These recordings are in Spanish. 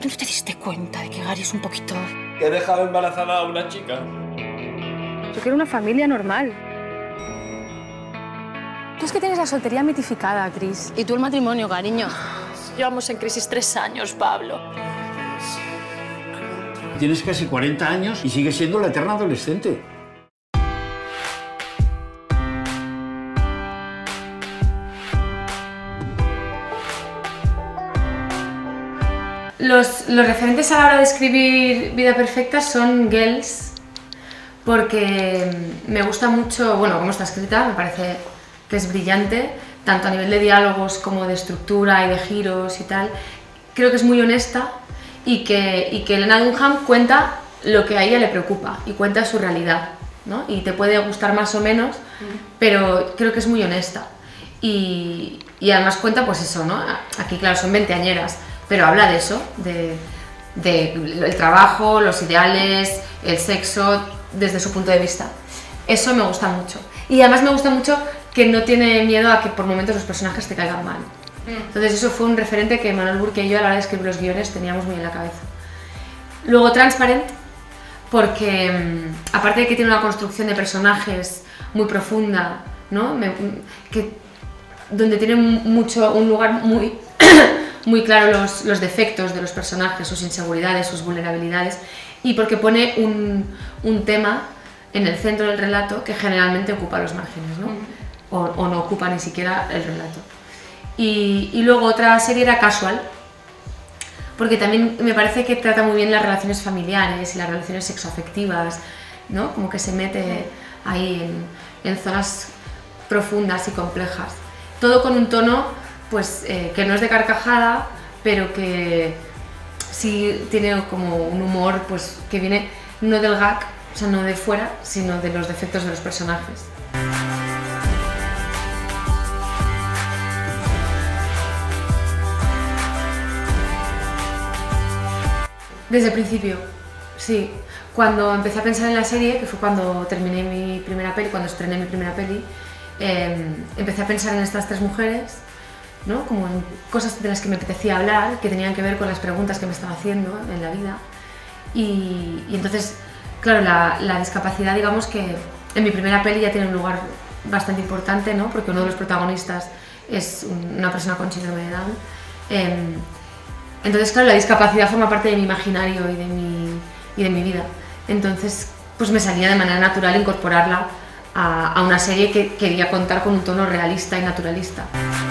¿Tú no te diste cuenta de que Gary es un poquito...? Que he dejado embarazada a una chica. Yo quiero una familia normal. Tú es que tienes la soltería mitificada, Cris. Y tú el matrimonio, cariño. Llevamos en crisis 3 años, Pablo. Tienes casi 40 años y sigues siendo la eterna adolescente. Los referentes a la hora de escribir Vida Perfecta son Girls, porque me gusta mucho, bueno, cómo está escrita, me parece que es brillante, tanto a nivel de diálogos como de estructura y de giros y tal. Creo que es muy honesta y que Lena Dunham cuenta lo que a ella le preocupa y cuenta su realidad, ¿no? Y te puede gustar más o menos, pero creo que es muy honesta. Y además cuenta, pues eso, ¿no? Aquí, claro, son veinteañeras, pero habla de eso, de el trabajo, los ideales, el sexo, desde su punto de vista. Eso me gusta mucho. Y además me gusta mucho que no tiene miedo a que por momentos los personajes te caigan mal. Entonces eso fue un referente que Manuel Burke y yo a la hora de escribir los guiones teníamos muy en la cabeza. Luego Transparent, porque aparte de que tiene una construcción de personajes muy profunda, ¿no? Donde tiene un lugar muy, muy claro los defectos de los personajes, sus inseguridades, sus vulnerabilidades, y porque pone un tema en el centro del relato que generalmente ocupa los márgenes, ¿no? O no ocupa ni siquiera el relato. Y luego otra serie era Casual, porque también me parece que trata muy bien las relaciones familiares y las relaciones sexoafectivas, ¿no? Como que se mete ahí en zonas profundas y complejas. Todo con un tono pues, que no es de carcajada, pero que sí tiene como un humor pues, que viene no del gag, o sea, no de fuera, sino de los defectos de los personajes. Desde el principio, sí. Cuando empecé a pensar en la serie, que fue cuando terminé mi primera peli, cuando estrené mi primera peli, empecé a pensar en estas 3 mujeres, ¿no? Como en cosas de las que me apetecía hablar, que tenían que ver con las preguntas que me estaba haciendo en la vida. Y entonces, claro, la discapacidad, digamos que en mi primera peli ya tiene un lugar bastante importante, ¿no? Porque uno de los protagonistas es una persona con síndrome de Down. Entonces, claro, la discapacidad forma parte de mi imaginario y de mi vida. Entonces, pues me salía de manera natural incorporarla a una serie que quería contar con un tono realista y naturalista.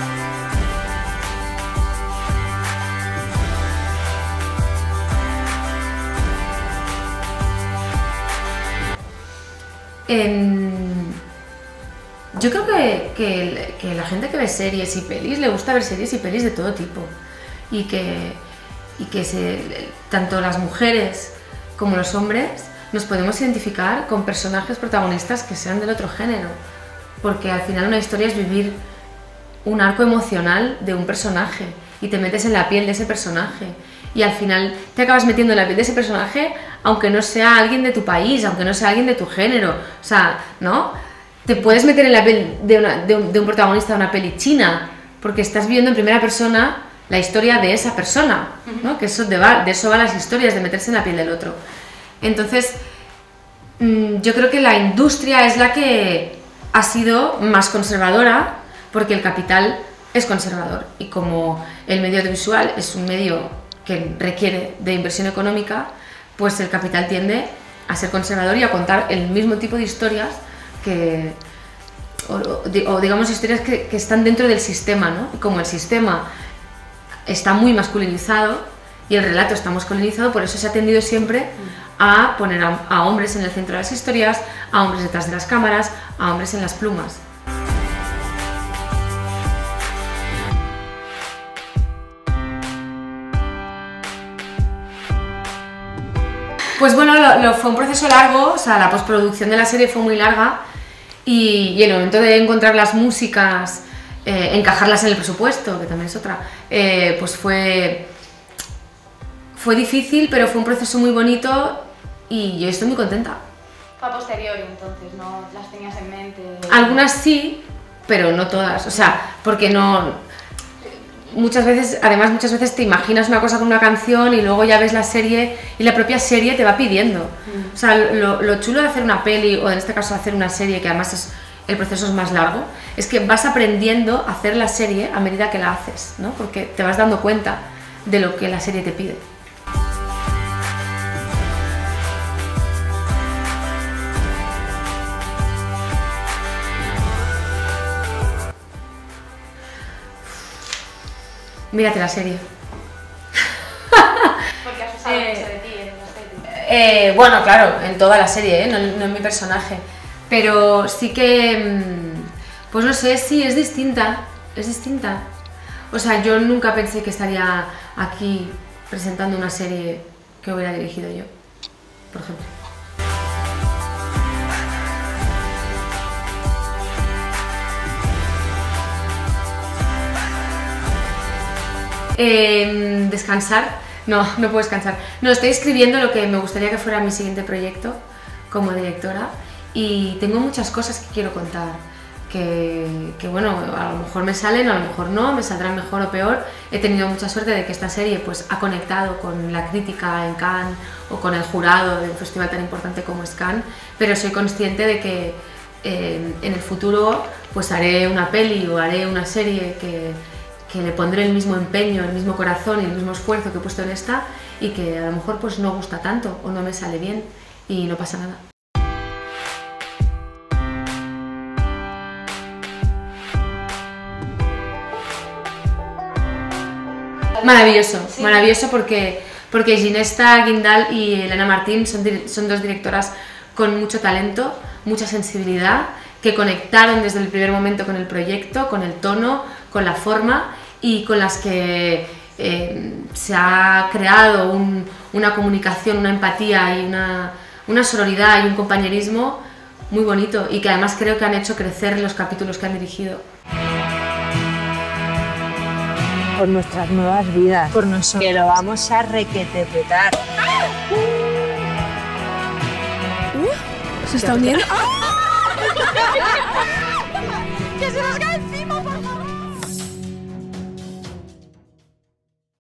Yo creo que la gente que ve series y pelis le gusta ver series y pelis de todo tipo. Y que tanto las mujeres como los hombres nos podemos identificar con personajes protagonistas que sean del otro género, porque al final una historia es vivir un arco emocional de un personaje y te metes en la piel de ese personaje y al final te acabas metiendo en la piel de ese personaje aunque no sea alguien de tu país, aunque no sea alguien de tu género, o sea, ¿no? Te puedes meter en la piel de un protagonista de una peli china porque estás viendo en primera persona la historia de esa persona, ¿no? Que de eso van las historias, de meterse en la piel del otro. Entonces, yo creo que la industria es la que ha sido más conservadora, porque el capital es conservador. Y como el medio audiovisual es un medio que requiere de inversión económica, pues el capital tiende a ser conservador y a contar el mismo tipo de historias o digamos historias que están dentro del sistema, ¿no? Y como el sistema está muy masculinizado y el relato está masculinizado, por eso se ha tendido siempre a poner a hombres en el centro de las historias, a hombres detrás de las cámaras, a hombres en las plumas. Pues bueno, fue un proceso largo, o sea, la postproducción de la serie fue muy larga y el momento de encontrar las músicas, encajarlas en el presupuesto, que también es otra, pues fue difícil, pero fue un proceso muy bonito y yo estoy muy contenta. Fue a posteriori entonces, ¿no las tenías en mente? Algunas sí, pero no todas, o sea, porque no... muchas veces te imaginas una cosa con una canción y luego ya ves la serie y la propia serie te va pidiendo. O sea, lo chulo de hacer una peli, o en este caso hacer una serie, que además el proceso es más largo, es que vas aprendiendo a hacer la serie a medida que la haces, ¿no? Porque te vas dando cuenta de lo que la serie te pide. Mírate la serie. Porque has usado mucho de ti en la serie. Bueno, claro, en toda la serie, no en mi personaje. Pero sí que, pues no sé, sí, es distinta. O sea, yo nunca pensé que estaría aquí presentando una serie que hubiera dirigido yo, por ejemplo. Descansar, no puedo descansar. No, estoy escribiendo lo que me gustaría que fuera mi siguiente proyecto como directora y tengo muchas cosas que quiero contar, que bueno, a lo mejor me salen, a lo mejor no, me saldrán mejor o peor. He tenido mucha suerte de que esta serie pues ha conectado con la crítica en Cannes o con el jurado de un festival tan importante como es Cannes, pero soy consciente de que en el futuro pues haré una peli o haré una serie que le pondré el mismo empeño, el mismo corazón y el mismo esfuerzo que he puesto en esta y que a lo mejor pues no gusta tanto o no me sale bien y no pasa nada. Maravilloso, sí. Maravilloso porque Ginesta Guindal y Elena Martín son dos directoras con mucho talento, mucha sensibilidad, que conectaron desde el primer momento con el proyecto, con el tono, con la forma y con las que se ha creado una comunicación, una empatía y una sororidad y un compañerismo muy bonito y que además creo que han hecho crecer los capítulos que han dirigido. Por nuestras nuevas vidas. Por nosotros. Que lo vamos a requetepetar. ¿Se está hundiendo?